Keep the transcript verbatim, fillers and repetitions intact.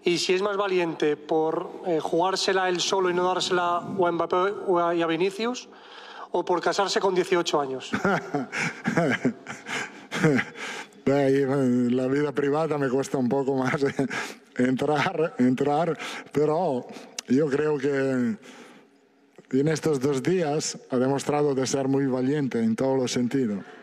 Y si es más valiente por eh, jugársela él solo y no dársela o a Mbappé o a, y a Vinicius, o por casarse con dieciocho años. La vida privada me cuesta un poco más entrar, entrar, pero yo creo que en estos dos días ha demostrado de ser muy valiente en todos los sentidos.